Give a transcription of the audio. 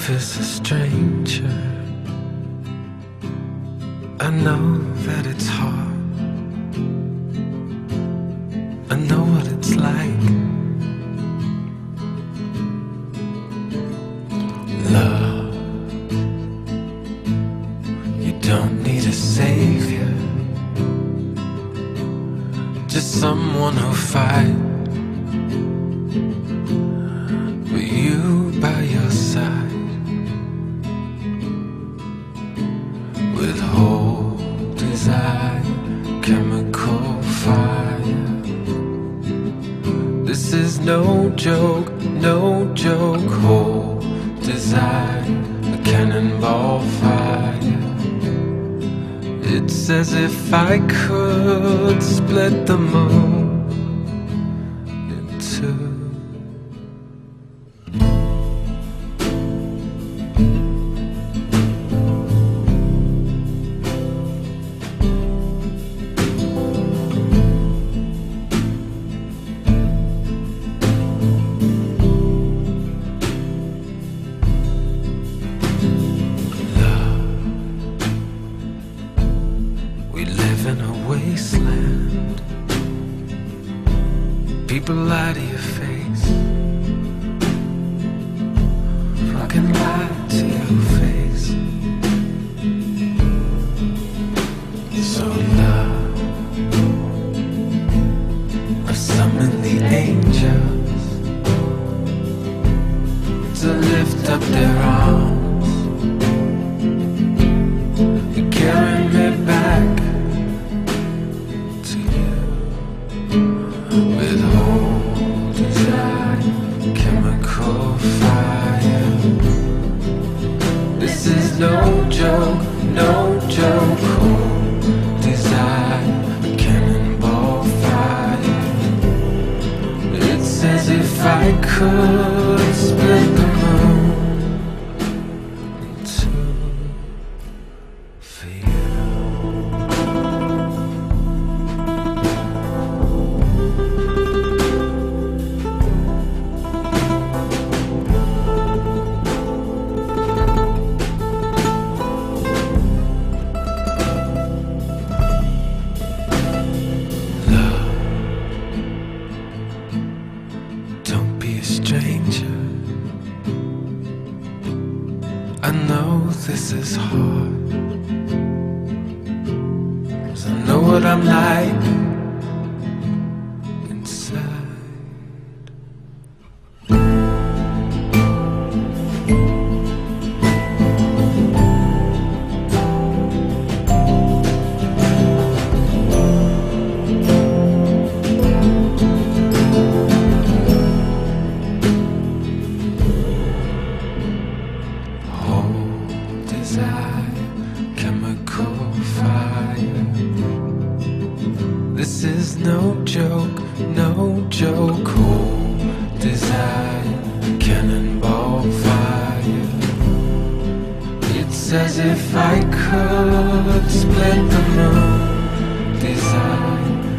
Love is a stranger. I know that it's hard. I know what it's like. Love, you don't need a savior, just someone who'll fight with you by your side. With whole desire, chemical fire. This is no joke, no joke. Whole desire, a cannonball fire. It's as if I could split the moon in two. We live in a wasteland. People lie to your face. Fucking lie to your face. So love, I summon the angels to lift up their arms and carry me back to you. With whole desire, chemical fire. This is no joke, no joke. Whole desire, a cannonball fire. It's as if I could split the moon in two for you. Don't be a stranger. I know this is hard, 'cause I know what I'm like inside. Desire, chemical fire. This is no joke, no joke. Whole desire, cannonball fire. It's as if I could split the moon. Desire,